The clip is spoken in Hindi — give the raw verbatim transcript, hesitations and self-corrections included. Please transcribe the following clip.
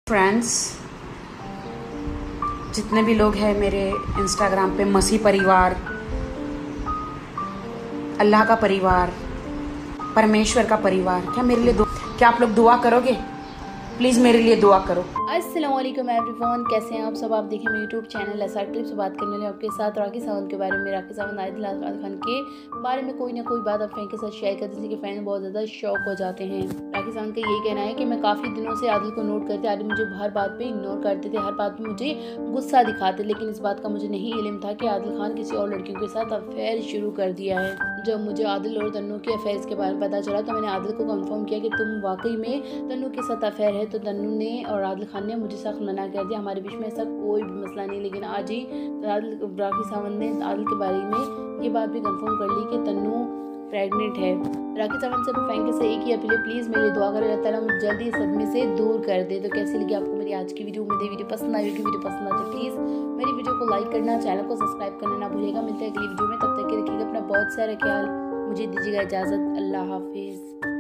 फ्रेंड्स, जितने भी लोग हैं मेरे इंस्टाग्राम पे, मसीह परिवार, अल्लाह का परिवार, परमेश्वर का परिवार, क्या मेरे लिए क्या आप लोग दुआ करोगे? प्लीज़ मेरे लिए दुआ करो। अस्सलाम वालेकुम एवरीवन, कैसे हैं आप सब? आप देखें मेरे YouTube channel S R clip से बात करने वाले आपके साथ राखी सावंत के बारे में। राखी सावंत आदिल खान के बारे में कोई ना कोई बात आप फैन के साथ शेयर करते हैं, जिसके फैन बहुत ज़्यादा शौक हो जाते हैं। राखी सावंत का यही कहना है कि मैं काफ़ी दिनों से आदिल को नोट करते, आदिल मुझे हर बात पे इग्नोर करते थे, हर बात पे मुझे गुस्सा दिखाते, लेकिन इस बात का मुझे नहीं इल्म था कि आदिल खान किसी और लड़कियों के साथ अफेयर शुरू कर दिया है। जब मुझे आदिल और तन्नू के अफेयर्स के बारे में पता चला तो मैंने आदिल को कंफर्म किया कि तुम वाकई में तन्नू के साथ अफेयर है। तो तन्नू ने और आदिल खान ने मुझे सख्त मना कर दिया, हमारे बीच में ऐसा कोई भी मसला नहीं। लेकिन आज ही आदिल राखी सावंत ने आदिल के बारे में ये बात भी कंफर्म कर ली कि तन्नू प्रेग्नेंट है। राखी सावंत से फैंक से एक ही अपील है, प्लीज़ मेरी दुआ करें अल्लाह ताला मुझे जल्दी सदमे से दूर कर दे। तो कैसी लगी आपको मेरी आज की वीडियो? मुझे वीडियो पसंद आई होगी, वीडियो पसंद आए तो प्लीज़ मेरी वीडियो को लाइक करना, चैनल को सब्सक्राइब करना ना भूलिएगा। मिलते हैं अगली वीडियो में, तब तक के रखिएगा अपना बहुत सारा ख्याल। मुझे दीजिएगा इजाज़त। अल्लाह हाफिज़।